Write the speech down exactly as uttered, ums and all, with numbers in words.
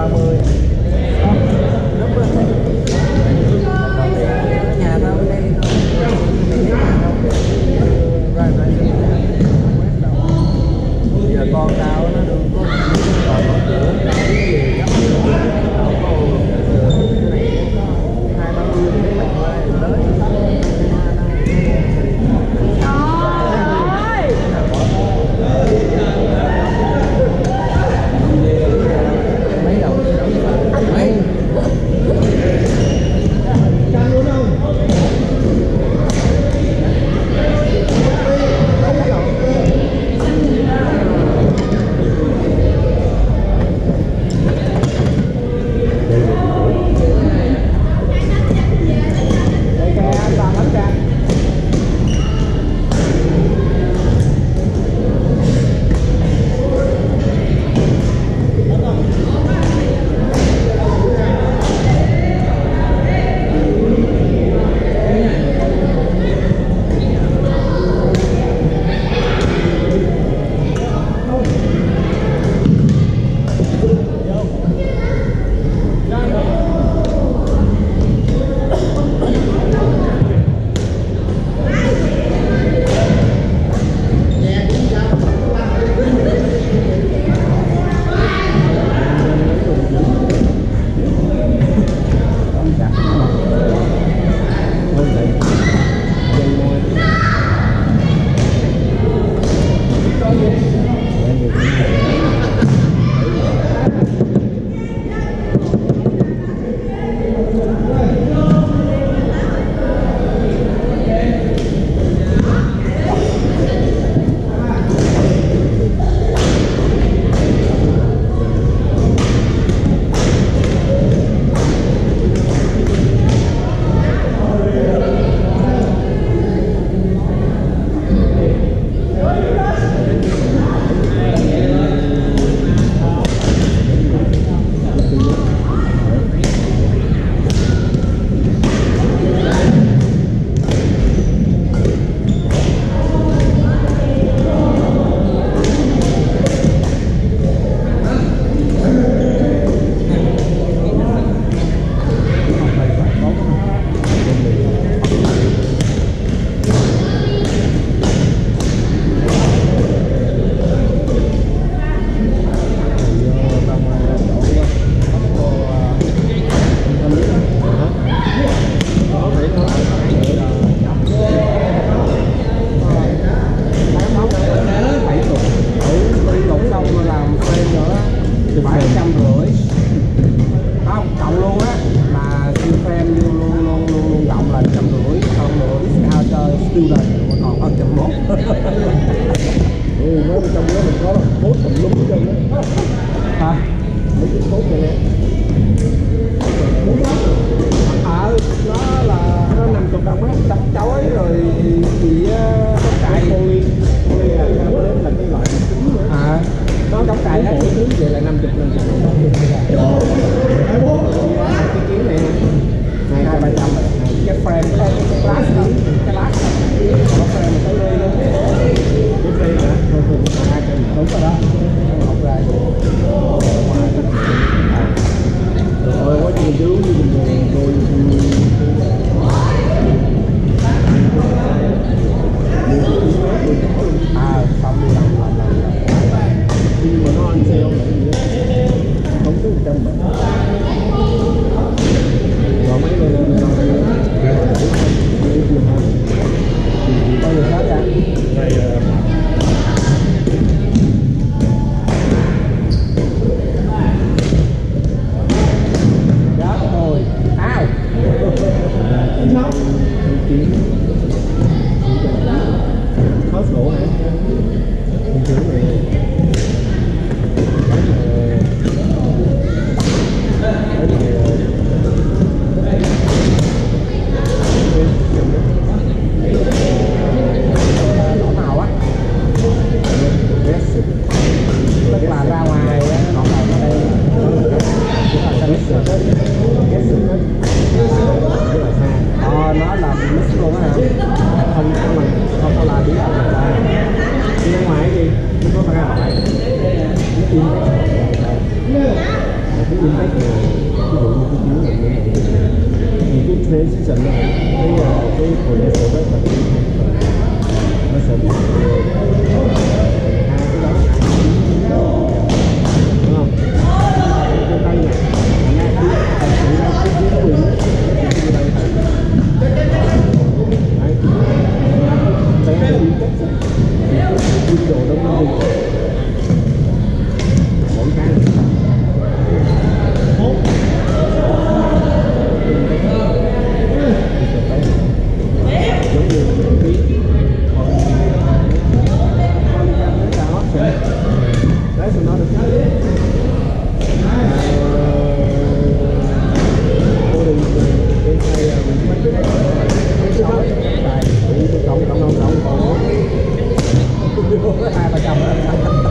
ba mươi. Nhà tao bên đây giờ con tao nó đừng có còn còn cửa cái gì lắm, cái này có hai ba mươi cái mày qua tới mấy đầu mấy ví dụ như cái chuyến mình như vậy thì cái transition nó cái cái progression đó là nó sẽ bị hai cái đó đúng không? Trên tay này ngay cái sự ra cái cái quyền đấy cái đây đấy bé đi cách cái đồ đó nó đi mỗi cái hốt giống như cái that's another thing. Cô đừng cái hay mình mấy cái sáu bài cộng cộng cộng cộng cộng hai ba trăm